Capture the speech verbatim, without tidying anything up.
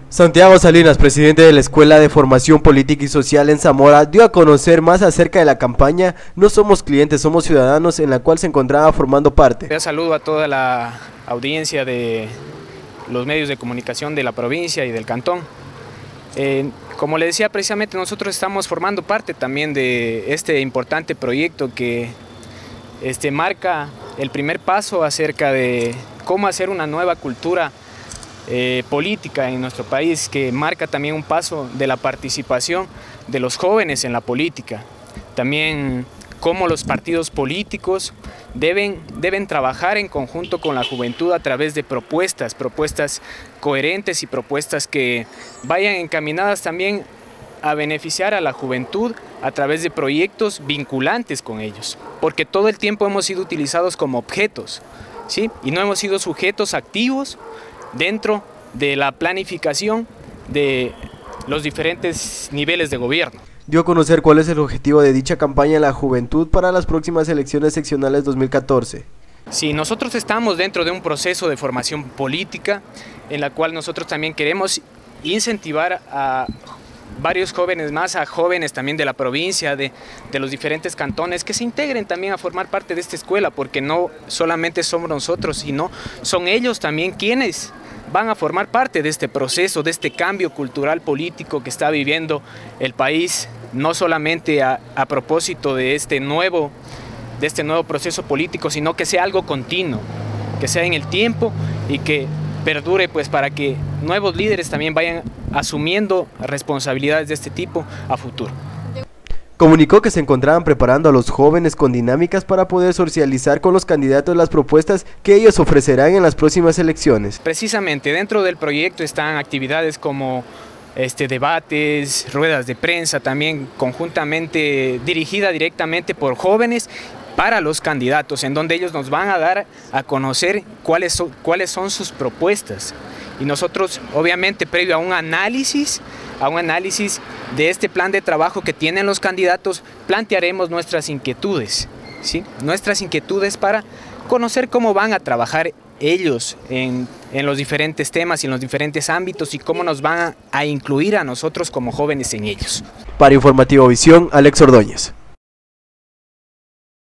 Santiago Salinas, presidente de la Escuela de Formación Política y Social en Zamora, dio a conocer más acerca de la campaña No somos clientes, somos ciudadanos, en la cual se encontraba formando parte. Un saludo a toda la audiencia de los medios de comunicación de la provincia y del cantón. Eh, como le decía, precisamente nosotros estamos formando parte también de este importante proyecto que este, marca el primer paso acerca de cómo hacer una nueva cultura Eh, política en nuestro país, que marca también un paso de la participación de los jóvenes en la política. También cómo los partidos políticos deben, deben trabajar en conjunto con la juventud a través de propuestas, propuestas coherentes y propuestas que vayan encaminadas también a beneficiar a la juventud a través de proyectos vinculantes con ellos, porque todo el tiempo hemos sido utilizados como objetos, ¿sí? Y no hemos sido sujetos activos dentro de la planificación de los diferentes niveles de gobierno. Dio a conocer cuál es el objetivo de dicha campaña en la juventud para las próximas elecciones seccionales dos mil catorce. Sí, nosotros estamos dentro de un proceso de formación política en la cual nosotros también queremos incentivar a varios jóvenes más, a jóvenes también de la provincia, de, de los diferentes cantones, que se integren también a formar parte de esta escuela, porque no solamente somos nosotros, sino son ellos también quienes van a formar parte de este proceso, de este cambio cultural político que está viviendo el país, no solamente a, a propósito de este, nuevo, de este nuevo proceso político, sino que sea algo continuo, que sea en el tiempo y que perdure, pues, para que nuevos líderes también vayan asumiendo responsabilidades de este tipo a futuro. Comunicó que se encontraban preparando a los jóvenes con dinámicas para poder socializar con los candidatos las propuestas que ellos ofrecerán en las próximas elecciones. Precisamente dentro del proyecto están actividades como este, debates, ruedas de prensa, también conjuntamente dirigida directamente por jóvenes para los candidatos, en donde ellos nos van a dar a conocer cuáles son, cuáles son sus propuestas. Y nosotros, obviamente, previo a un análisis, a un análisis de este plan de trabajo que tienen los candidatos, plantearemos nuestras inquietudes, ¿sí? Nuestras inquietudes para conocer cómo van a trabajar ellos en, en los diferentes temas y en los diferentes ámbitos y cómo nos van a, a incluir a nosotros como jóvenes en ellos. Para Informativo Visión, Alex Ordóñez.